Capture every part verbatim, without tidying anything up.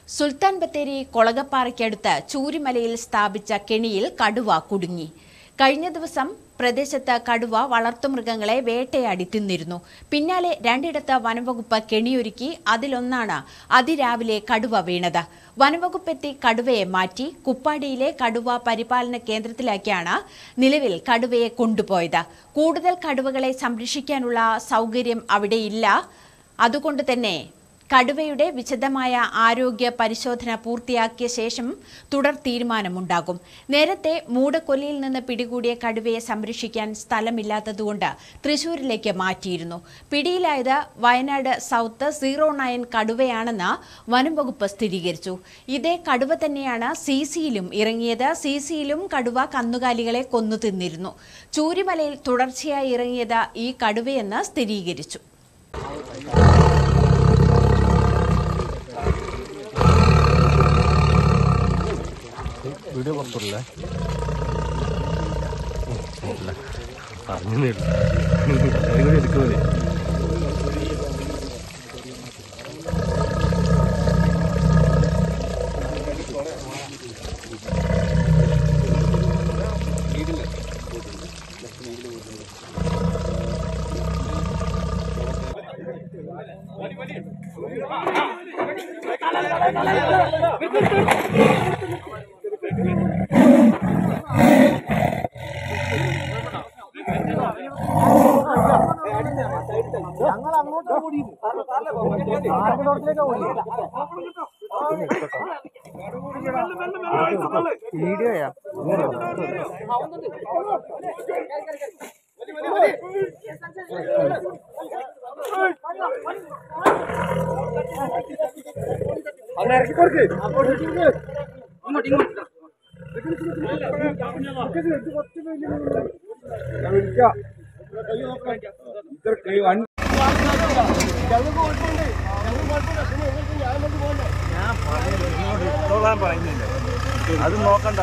സുൽത്താൻ ബത്തേരി കൊളകപ്പാറയ്ക്കടുത്ത് ചൂരിമലയിൽ സ്ഥാപിച്ച കെണിയിൽ കടുവ കുടുങ്ങി. കഴിഞ്ഞ ദിവസം പ്രദേശത്ത് കടുവ വളർത്തുമൃഗങ്ങളെ വേട്ടയാടി തിന്നിരുന്നു. പിന്നാലെ രണ്ടിടത്ത് വനംവകുപ്പ് കെണിയൊരുക്കി. അതിലൊന്നാണ് അതിരാവിലെ കടുവ വീണത്. വനംവകുപ്പെത്തി കടുവയെ മാറ്റി കുപ്പാടിയിലെ കടുവ പരിപാലന കേന്ദ്രത്തിലേക്കാണ് നിലവിൽ കടുവയെ കൊണ്ടുപോയത്. കൂടുതൽ കടുവകളെ സംരക്ഷിക്കാനുള്ള സൗകര്യം അവിടെയില്ല. അതുകൊണ്ട് തന്നെ കടുവയുടെ വിശദമായ ആരോഗ്യ പരിശോധന പൂർത്തിയാക്കിയ ശേഷം തുടർ തീരുമാനമുണ്ടാകും. നേരത്തെ മൂടക്കൊല്ലിയിൽ നിന്ന് പിടികൂടിയ കടുവയെ സംരക്ഷിക്കാൻ സ്ഥലമില്ലാത്തതുകൊണ്ട് തൃശൂരിലേക്ക് മാറ്റിയിരുന്നു. പിടിയിലായത് വയനാട് സൗത്ത് സീറോ നയൻ കടുവയാണെന്ന് വനംവകുപ്പ് സ്ഥിരീകരിച്ചു. ഇതേ കടുവ തന്നെയാണ് സി സിയിലും ഇറങ്ങിയത്. സി സിയിലും കടുവ കന്നുകാലികളെ കൊന്നു തിന്നിരുന്നു. ചൂരിമലയിൽ തുടർച്ചയായി ഇറങ്ങിയത് ഈ കടുവയെന്ന് സ്ഥിരീകരിച്ചു. വീഡിയോ പുറത്തുള്ള പറഞ്ഞു എടുക്കുന്നത് ഞങ്ങൾ അങ്ങോട്ട് ഓടി വീഡിയോയാ അങ്ങനെ ഇറക്കി കൊടുക്ക് ഇങ്ങോട്ട് ഇങ്ങോട്ട് ഞാൻ പറയുന്നില്ല, അത് നോക്കണ്ട.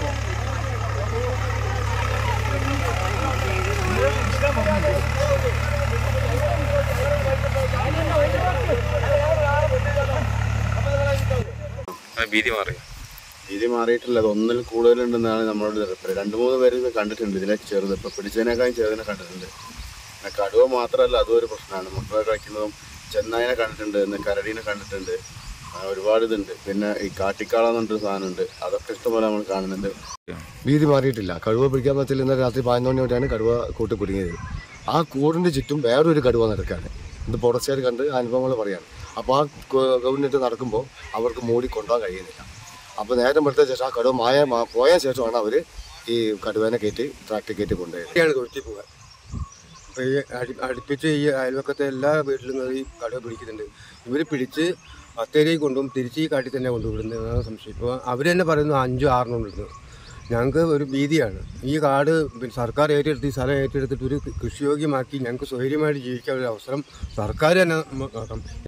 ഭീതി മാറി ഭീതി മാറിയിട്ടില്ല. അത് ഒന്നിൽ കൂടുതലുണ്ടെന്നാണ് നമ്മളോട് രണ്ട് മൂന്ന് പേര് കണ്ടിട്ടുണ്ട്. ഇതിനെ ചെറുത് ഇപ്പം പിടിച്ചതിനേക്കാളും ചെറുതിനെ കണ്ടിട്ടുണ്ട്. കടുവ മാത്രമല്ല, അതും ഒരു പ്രശ്നമാണ്. മുട്ട കഴിക്കുന്നതും ചെന്നായിനെ കണ്ടിട്ടുണ്ട്, ഇന്ന് കരടീനെ കണ്ടിട്ടുണ്ട്, ഒരുപാട് ഇതുണ്ട്. പിന്നെ ഈ കാട്ടിക്കാള എന്ന് പറഞ്ഞൊരു സാധനമുണ്ട്, അതൊക്കെ ഇഷ്ടംപോലെ നമ്മൾ കാണുന്നുണ്ട്. ഭീതി മാറിയിട്ടില്ല. കടുവ പിടിക്കാൻ പറ്റില്ല. ഇന്നലെ രാത്രി പതിനൊന്ന് മണിയോടെയാണ് കടുവ കൂട്ട് കുടുങ്ങിയത്. ആ കൂടിൻ്റെ ചുറ്റും വേറൊരു കടുവ നടക്കുകയാണ്. ഇത് പുറച്ചേർ കണ്ട് അനുഭവങ്ങൾ പറയാണ്. അപ്പോൾ ആ ഗവൺമെൻറ് നടക്കുമ്പോൾ അവർക്ക് മൂടി കൊണ്ടുപോകാൻ കഴിയുന്നില്ല. അപ്പോൾ നേരം എടുത്ത ശേഷം ആ കടുവ മായ പോയ ശേഷമാണ് അവർ ഈ കടുവേനെ കയറ്റി ട്രാക്ടർ കയറ്റി കൊണ്ടുപോയത്. തൊഴുത്തി പോകാൻ അപ്പോൾ ഈ അടി അടുപ്പിച്ച് ഈ അയൽവക്കത്തെ എല്ലാ വീട്ടിലും ഈ കടുവ പിടിക്കുന്നുണ്ട്. ഇവർ പിടിച്ച് ബത്തേരി കൊണ്ടും തിരിച്ച് ഈ കാട്ടിൽ തന്നെ കൊണ്ടുവിടുന്നതാണ് സംശയം. ഇപ്പോൾ അവർ തന്നെ പറയുന്നു അഞ്ചോ ആറിനും ഉണ്ടെന്ന്. ഞങ്ങൾക്ക് ഒരു ഭീതിയാണ്. ഈ കാട് സർക്കാർ ഏറ്റെടുത്ത് ഈ സ്ഥലം ഏറ്റെടുത്തിട്ട് ഒരു കൃഷിയോഗ്യമാക്കി ഞങ്ങൾക്ക് സ്വൈര്യമായിട്ട് ജീവിക്കാൻ ഒരു അവസരം സർക്കാർ തന്നെ നോക്കണം.